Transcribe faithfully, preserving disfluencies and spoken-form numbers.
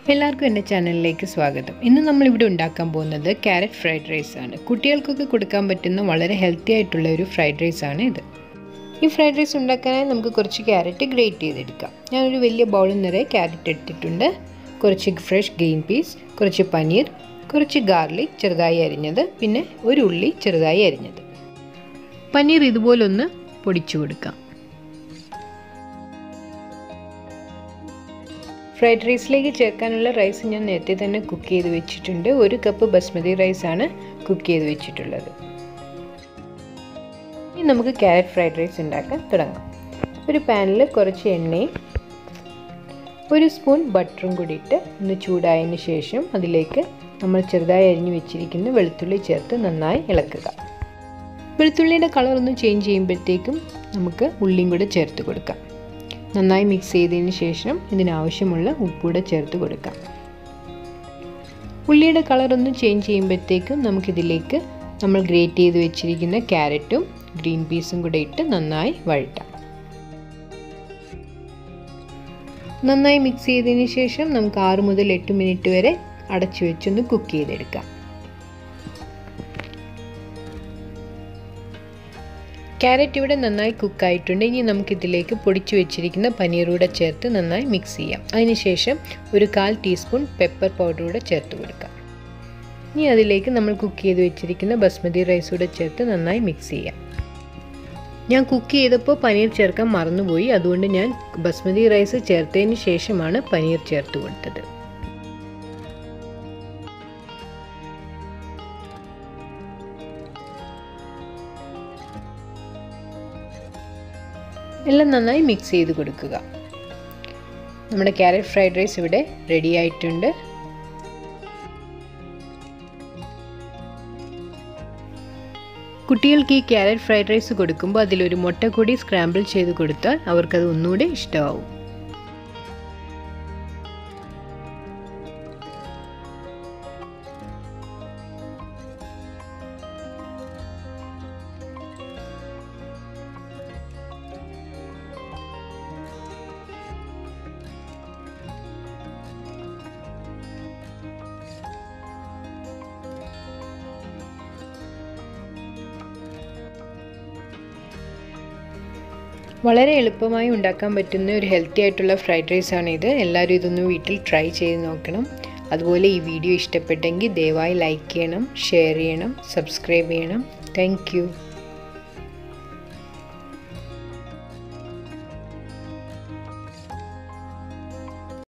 എല്ലാവർക്കും എൻ്റെ ചാനലിലേക്ക് സ്വാഗതം. ഇന്ന് നമ്മളിവിടെ ഉണ്ടാക്കാൻ പോകുന്നത് ക്യാരറ്റ് ഫ്രൈഡ് റൈസ് ആണ്. കുട്ടികൾക്കൊക്കെ കൊടുക്കാൻ പറ്റുന്ന വളരെ ഹെൽത്തി ആയിട്ടുള്ള ഒരു ഫ്രൈഡ് റൈസ് ആണ് ഇത്. ഈ ഫ്രൈഡ് റൈസ് ഉണ്ടാക്കാനായി നമുക്ക് കുറച്ച് ക്യാരറ്റ് ഗ്രേറ്റ് ചെയ്തെടുക്കാം. ഞാനൊരു വലിയ ബൗളിൽ നിറയെ ക്യാരറ്റ് എടുത്തിട്ടുണ്ട്. കുറച്ച് ഫ്രഷ് ഗ്രീൻ പീസ്, കുറച്ച് പനീർ, കുറച്ച് ഗാർലിക് ചെറുതായി അരിഞ്ഞത്, പിന്നെ ഒരു ഉള്ളി ചെറുതായി അരിഞ്ഞത്. പനീർ ഇതുപോലൊന്ന് പൊടിച്ചു കൊടുക്കാം. ഫ്രൈഡ് റൈസിലേക്ക് ചേർക്കാനുള്ള റൈസ് ഞാൻ നേരത്തെ തന്നെ കുക്ക് ചെയ്ത് വെച്ചിട്ടുണ്ട്. ഒരു കപ്പ് ബസ്മതി റൈസാണ് കുക്ക് ചെയ്ത് വെച്ചിട്ടുള്ളത്. ഇനി നമുക്ക് ക്യാരറ്റ് ഫ്രൈഡ് റൈസ് ഉണ്ടാക്കാൻ തുടങ്ങാം. ഒരു പാനിൽ കുറച്ച് എണ്ണയും ഒരു സ്പൂൺ ബട്ടറും കൂടി ഇട്ട് ഒന്ന് ചൂടായതിന് ശേഷം അതിലേക്ക് നമ്മൾ ചെറുതായി അരിഞ്ഞു വെച്ചിരിക്കുന്ന വെളുത്തുള്ളി ചേർത്ത് നന്നായി ഇളക്കുക. വെളുത്തുള്ളിയുടെ കളർ ഒന്ന് ചേഞ്ച് ചെയ്യുമ്പോഴത്തേക്കും നമുക്ക് ഉള്ളിയും കൂടെ ചേർത്ത് കൊടുക്കാം. നന്നായി മിക്സ് ചെയ്തതിന് ശേഷം ഇതിനാവശ്യമുള്ള ഉപ്പൂടെ ചേർത്ത് കൊടുക്കാം. ഉള്ളിയുടെ കളർ ഒന്ന് ചേഞ്ച് ചെയ്യുമ്പോഴത്തേക്കും നമുക്കിതിലേക്ക് നമ്മൾ ഗ്രേറ്റ് ചെയ്ത് വെച്ചിരിക്കുന്ന ക്യാരറ്റും ഗ്രീൻ പീസും കൂടെ ഇട്ട് നന്നായി വഴറ്റാം. നന്നായി മിക്സ് ചെയ്തതിന് ശേഷം നമുക്ക് ആറ് മുതൽ എട്ട് മിനിറ്റ് വരെ അടച്ചു വെച്ചൊന്ന് കുക്ക് ചെയ്തെടുക്കാം. ക്യാരറ്റ് ഇവിടെ നന്നായി കുക്കായിട്ടുണ്ട്. ഇനി നമുക്കിതിലേക്ക് പൊടിച്ചു വെച്ചിരിക്കുന്ന പനീർ കൂടെ ചേർത്ത് നന്നായി മിക്സ് ചെയ്യാം. അതിനുശേഷം ഒരു കാൽ ടീസ്പൂൺ പെപ്പർ പൗഡർ കൂടെ ചേർത്ത് കൊടുക്കാം. ഇനി അതിലേക്ക് നമ്മൾ കുക്ക് ചെയ്ത് വെച്ചിരിക്കുന്ന ബസ്മതി റൈസ് കൂടെ ചേർത്ത് നന്നായി മിക്സ് ചെയ്യാം. ഞാൻ കുക്ക് ചെയ്തപ്പോൾ പനീർ ചേർക്കാൻ മറന്നുപോയി. അതുകൊണ്ട് ഞാൻ ബസ്മതി റൈസ് ചേർത്തതിന് ശേഷമാണ് പനീർ ചേർത്ത് കൊടുത്തത്. എല്ലാം നന്നായി മിക്സ് ചെയ്ത് കൊടുക്കുക. നമ്മുടെ ക്യാരറ്റ് ഫ്രൈഡ് റൈസ് ഇവിടെ റെഡി ആയിട്ടുണ്ട്. കുട്ടികൾക്ക് ഈ ക്യാരറ്റ് ഫ്രൈഡ് റൈസ് കൊടുക്കുമ്പോൾ അതിലൊരു മുട്ട കൂടി സ്ക്രാമ്പിൾ ചെയ്ത് കൊടുത്താൽ അവർക്കത് ഒന്നുകൂടെ ഇഷ്ടമാവും. വളരെ എളുപ്പമായി ഉണ്ടാക്കാൻ പറ്റുന്ന ഒരു ഹെൽത്തി ആയിട്ടുള്ള ഫ്രൈഡ് റൈസാണ് ഇത്. എല്ലാവരും ഇതൊന്ന് വീട്ടിൽ ട്രൈ ചെയ്ത് നോക്കണം. അതുപോലെ ഈ വീഡിയോ ഇഷ്ടപ്പെട്ടെങ്കിൽ ദയവായി ലൈക്ക് ചെയ്യണം, ഷെയർ ചെയ്യണം, സബ്സ്ക്രൈബ് ചെയ്യണം. Thank U.